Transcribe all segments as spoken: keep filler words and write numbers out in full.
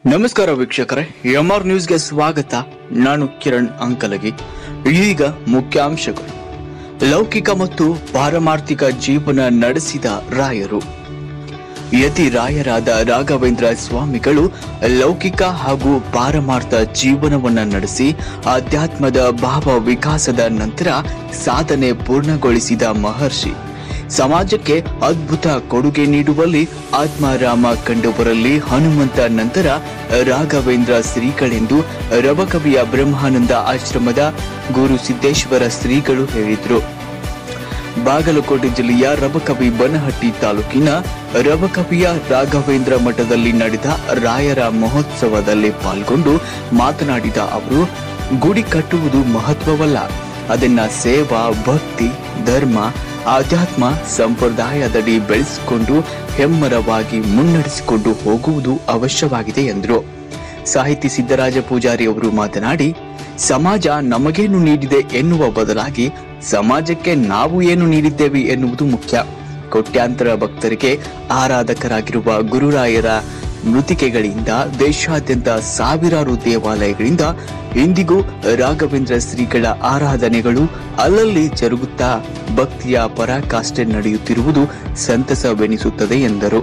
ನಮಸ್ಕಾರ ವೀಕ್ಷಕರೇ, ಎಂಆರ್ ನ್ಯೂಸ್ಗೆ ಸ್ವಾಗತ. ನಾನು ಕಿರಣ್ ಅಂಕಲಗಿ. ಈಗ ಮುಖ್ಯಾಂಶಗಳು. ಲೌಕಿಕ ಮತ್ತು ಪಾರಮಾರ್ಥಿಕ ಜೀವನ ನಡೆಸಿದ ರಾಯರು. ಯತಿ ರಾಯರಾದ ರಾಘವೇಂದ್ರ ಸ್ವಾಮಿಗಳು ಲೌಕಿಕ ಹಾಗೂ ಪಾರಮಾರ್ಥ ಜೀವನವನ್ನ ನಡೆಸಿ ಆಧ್ಯಾತ್ಮದ ಭಾವ ವಿಕಾಸದ ನಂತರ ಸಾಧನೆ ಪೂರ್ಣಗೊಳಿಸಿದ ಮಹರ್ಷಿ. ಸಮಾಜಕ್ಕೆ ಅದ್ಭುತ ಕೊಡುಗೆ ನೀಡುವಲ್ಲಿ ಆತ್ಮಾರಾಮ ಕಂಡವರಲ್ಲಿ ಹನುಮಂತ ನಂತರ ರಾಘವೇಂದ್ರ ಶ್ರೀಗಳೆಂದು ರಬಕವಿಯ ಬ್ರಹ್ಮಾನಂದ ಆಶ್ರಮದ ಗುರು ಸಿದ್ದೇಶ್ವರ ಶ್ರೀಗಳು ಹೇಳಿದರು. ಬಾಗಲಕೋಟೆ ಜಿಲ್ಲೆಯ ರಬಕವಿ ಬನಹಟ್ಟಿ ತಾಲೂಕಿನ ರಬಕವಿಯ ರಾಘವೇಂದ್ರ ಮಠದಲ್ಲಿ ನಡೆದ ರಾಯರ ಮಹೋತ್ಸವದಲ್ಲಿ ಪಾಲ್ಗೊಂಡು ಮಾತನಾಡಿದ ಅವರು, ಗುಡಿ ಕಟ್ಟುವುದು ಮಹತ್ವವಲ್ಲ, ಅದನ್ನ ಸೇವಾ, ಭಕ್ತಿ, ಧರ್ಮ, ಆಧ್ಯಾತ್ಮ ಸಂಪ್ರದಾಯದಡಿ ಬೆಳೆಸಿಕೊಂಡು ಹೆಮ್ಮರವಾಗಿ ಮುನ್ನಡೆಸಿಕೊಂಡು ಹೋಗುವುದು ಅವಶ್ಯವಾಗಿದೆ ಎಂದರು. ಸಾಹಿತಿ ಸಿದ್ದರಾಜ ಪೂಜಾರಿ ಅವರು ಮಾತನಾಡಿ, ಸಮಾಜ ನಮಗೇನು ನೀಡಿದೆ ಎನ್ನುವ ಬದಲಾಗಿ ಸಮಾಜಕ್ಕೆ ನಾವು ಏನು ನೀಡಿದ್ದೇವೆ ಎನ್ನುವುದು ಮುಖ್ಯ. ಕೋಟ್ಯಾಂತರ ಭಕ್ತರಿಗೆ ಆರಾಧಕರಾಗಿರುವ ಗುರುರಾಯರ ಮೃತಿಕೆಗಳಿಂದ ದೇಶಾದ್ಯಂತ ಸಾವಿರಾರು ದೇವಾಲಯಗಳಿಂದ ಇಂದಿಗೂ ರಾಘವೇಂದ್ರ ಶ್ರೀಗಳ ಆರಾಧನೆಗಳು ಅಲ್ಲಲ್ಲಿ ಜರುಗುತ್ತಾ ಭಕ್ತಿಯ ಪರಾಕಾಷ್ಠೆ ನಡೆಯುತ್ತಿರುವುದು ಸಂತಸವೆನಿಸುತ್ತದೆ ಎಂದರು.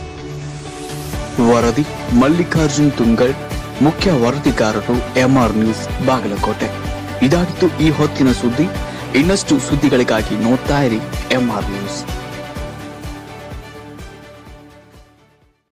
ವರದಿ ಮಲ್ಲಿಕಾರ್ಜುನ್ ತುಂಗಳ್, ಮುಖ್ಯ ವರದಿಗಾರರು, ಎಂಆರ್ ನ್ಯೂಸ್, ಬಾಗಲಕೋಟೆ. ಇದಾಗಿತ್ತು ಈ ಹೊತ್ತಿನ ಸುದ್ದಿ. ಇನ್ನಷ್ಟು ಸುದ್ದಿಗಳಿಗಾಗಿ ನೋಡ್ತಾ ಇರಿ ಎಂಆರ್ ನ್ಯೂಸ್.